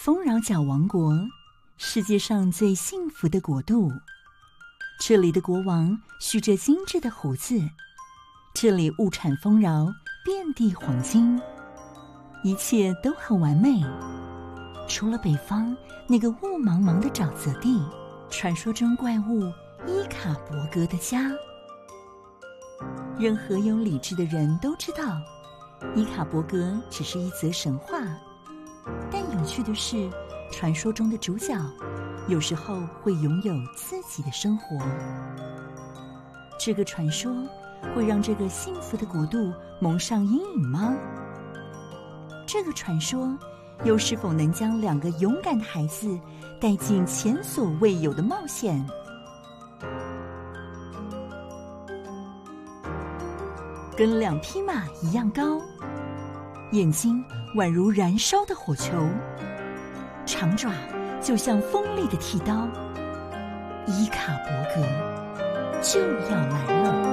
丰饶角王国，世界上最幸福的国度。这里的国王蓄着精致的胡子，这里物产丰饶，遍地黄金，一切都很完美。除了北方那个雾茫茫的沼泽地，传说中怪物伊卡伯格的家。任何有理智的人都知道，伊卡伯格只是一则神话。但有趣的是，传说中的主角有时候会拥有自己的生活。这个传说会让这个幸福的国度蒙上阴影吗？这个传说又是否能将2个勇敢的孩子带进前所未有的冒险？跟2匹马一样高，眼睛宛如燃烧的火球，长爪就像锋利的剃刀，伊卡伯格就要来了。